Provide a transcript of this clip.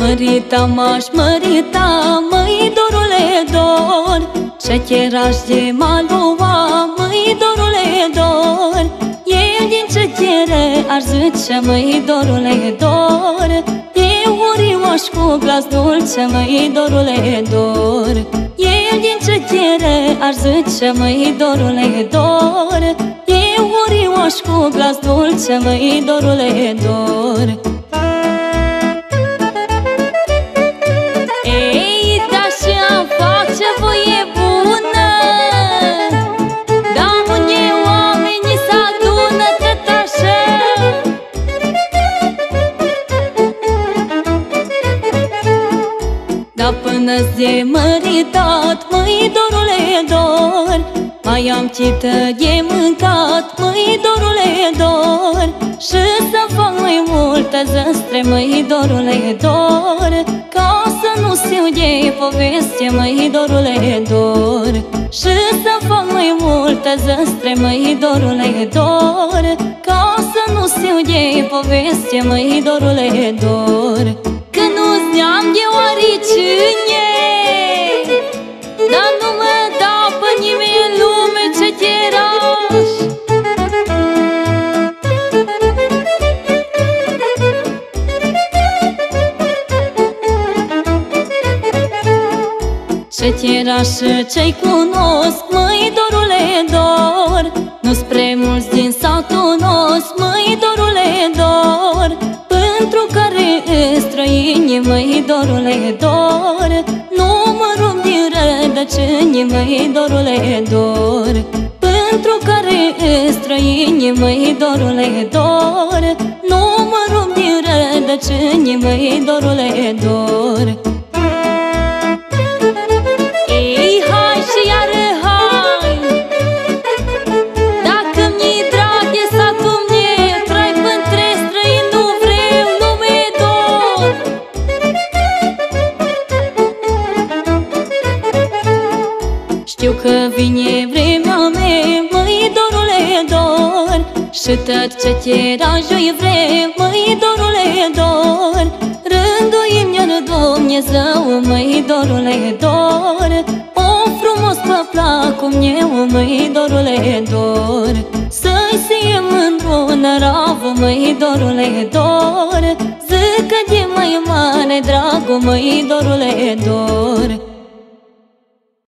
mărita m-aș mărita, măi dorule dor, șecheraș de m-a lua, măi dorule dor. El din șechere aș zice, măi dorule dor, e urioș cu glas dulce, măi dorule dor. El din șechere aș zice, măi dorule dor, e urioș cu glas dulce, măi dorule dor. Ei, da și-am face voie bună, da unde oamenii s-adună tot așa. Da până-ți de măritat, măi dorule dor, mai am cită de mâncat, măi dorule dor. Și să fac mai multă zăstre, măi dorule dor, ca să nu știu de poveste, măi dorule dor. Și să fac mai multă zăstre, măi dorule dor, ca să nu știu de poveste, măi dorule dor. Că nu-ți neam de oricine, dar nu mă da pe nimeni în lume ce teraș. Ce teraș ce-i cunosc, măi dorule dor, nu spre mulți din satul nostru, măi dorule dor. Pentru care străini, măi dorule dor, nu mă rup din rădăcini, măi dorule dor. Pentru care străini, măi dorule dor, nu mă rup din rădăcini, măi dorule dor. Ei, hai și iară hai, dacă mi-i drag de satul meu, trai pântre străini nu vreau, lume dor. Știu că vine vremea mea, măi dorule dor, și tot ce tirajul-i vrem, măi dorule dor. Rânduim-ne-o Dumnezeu, măi dorule dor, o frumos pe placul meu, măi dorule dor. Să-i siem într-o năravă, măi dorule dor, zic că de mai mare dragul, măi dorule dor.